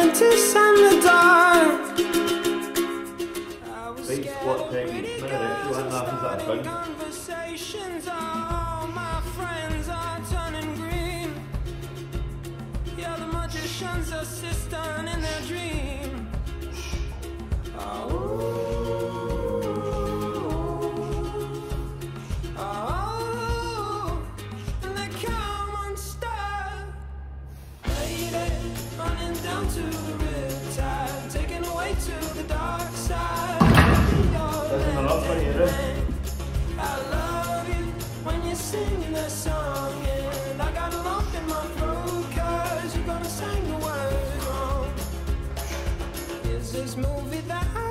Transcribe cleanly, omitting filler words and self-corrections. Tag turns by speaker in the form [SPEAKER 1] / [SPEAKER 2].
[SPEAKER 1] apprentice and the dark.
[SPEAKER 2] Please, what thing?
[SPEAKER 1] Conversations, all my friends are turning green. Yeah, the magician's assistant in their dream. Oh, and they come unstuck. Lady, running down to the riptide, taken away to the dark side. I love you when you're singing that song, and I got a lump in my throat 'cause you're gonna sing the words wrong. Is this movie that